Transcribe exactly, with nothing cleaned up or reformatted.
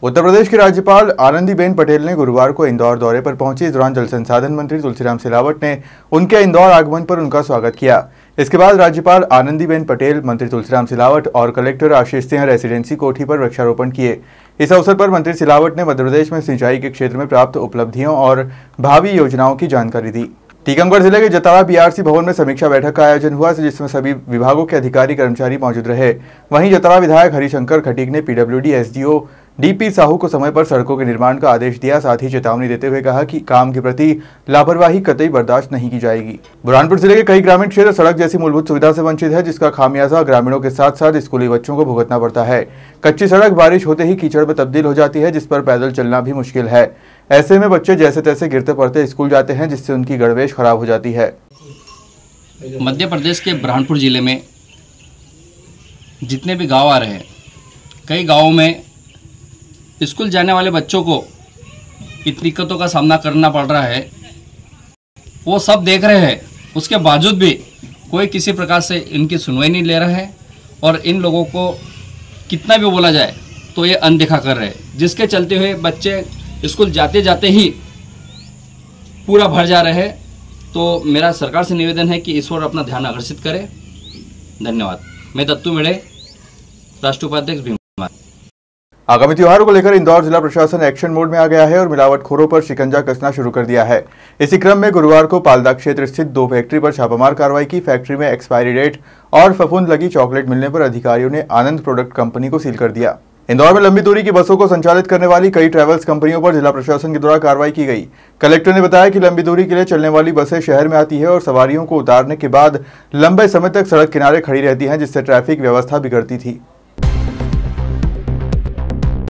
उत्तर प्रदेश की राज्यपाल आनंदीबेन पटेल ने गुरुवार को इंदौर दौरे पर पहुंची। इस दौरान जल संसाधन मंत्री तुलसीराम सिलावट ने उनके इंदौर आगमन पर उनका स्वागत किया। इसके बाद राज्यपाल आनंदीबेन पटेल, मंत्री तुलसीराम सिलावट और कलेक्टर आशीष सिंह रेसिडेंसी कोठी पर वृक्षारोपण किए। इस अवसर पर मंत्री सिलावट ने मध्य प्रदेश में सिंचाई के क्षेत्र में प्राप्त उपलब्धियों और भावी योजनाओं की जानकारी दी। टीकमगढ़ जिले के जतारा पीआरसी भवन में समीक्षा बैठक का आयोजन हुआ, जिसमें सभी विभागों के अधिकारी कर्मचारी मौजूद रहे। वहीं जतारा विधायक हरिशंकर खटीक ने पीडब्ल्यूडी एसडीओ डीपी साहू को समय पर सड़कों के निर्माण का आदेश दिया। साथ ही चेतावनी देते हुए कहा कि काम के प्रति लापरवाही कतई बर्दाश्त नहीं की जाएगी। बुरहानपुर जिले के कई ग्रामीण क्षेत्र सड़क जैसी मूलभूत सुविधा से वंचित है, जिसका खामियाजा ग्रामीणों के साथ साथ स्कूली बच्चों को भुगतना पड़ता है। कच्ची सड़क बारिश होते ही कीचड़ में तब्दील हो जाती है, जिस पर पैदल चलना भी मुश्किल है। ऐसे में बच्चे जैसे तैसे गिरते पड़ते स्कूल जाते हैं, जिससे उनकी गणवेश खराब हो जाती है। मध्य प्रदेश के बुरहानपुर जिले में जितने भी गांव आ रहे हैं, कई गांवों में स्कूल जाने वाले बच्चों को इतनी दिक्कतों का सामना करना पड़ रहा है। वो सब देख रहे हैं, उसके बावजूद भी कोई किसी प्रकार से इनकी सुनवाई नहीं ले रहा है और इन लोगों को कितना भी बोला जाए तो ये अनदेखा कर रहे हैं, जिसके चलते हुए बच्चे स्कूल जाते जाते ही पूरा भर जा रहे हैं। तो मेरा सरकार से निवेदन है कि इस ओर अपना ध्यान आकर्षित करें। धन्यवाद। मैं दत्तू मेढ़े, राष्ट्रीय उपाध्यक्ष भीम। आगामी त्योहारों को लेकर इंदौर जिला प्रशासन एक्शन मोड में आ गया है और मिलावटखोरों पर शिकंजा कसना शुरू कर दिया है। इसी क्रम में गुरुवार को पालदा क्षेत्र स्थित दो फैक्ट्री पर छापामार कार्रवाई की। फैक्ट्री में एक्सपायरी डेट और फफूंद लगी चॉकलेट मिलने पर अधिकारियों ने आनंद प्रोडक्ट कंपनी को सील कर दिया। इंदौर में लंबी दूरी की बसों को संचालित करने वाली कई ट्रैवल्स कंपनियों पर जिला प्रशासन के द्वारा कार्रवाई की गई। कलेक्टर ने बताया कि लंबी दूरी के लिए चलने वाली बसें शहर में आती है और सवारियों को उतारने के बाद लंबे समय तक सड़क किनारे खड़ी रहती हैं, जिससे ट्रैफिक व्यवस्था बिगड़ती थी।